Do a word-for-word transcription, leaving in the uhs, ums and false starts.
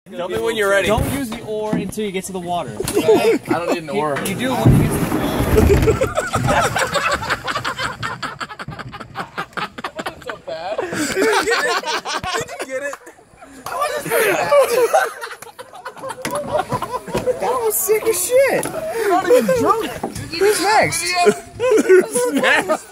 Tell me when you're ready. Don't use the oar until you get to the water. I don't need an oar. You, you do when you use the Wasn't so bad. Did you get it? Did you get it? That was sick as shit. You're not even drunk. Who's next? Who's next?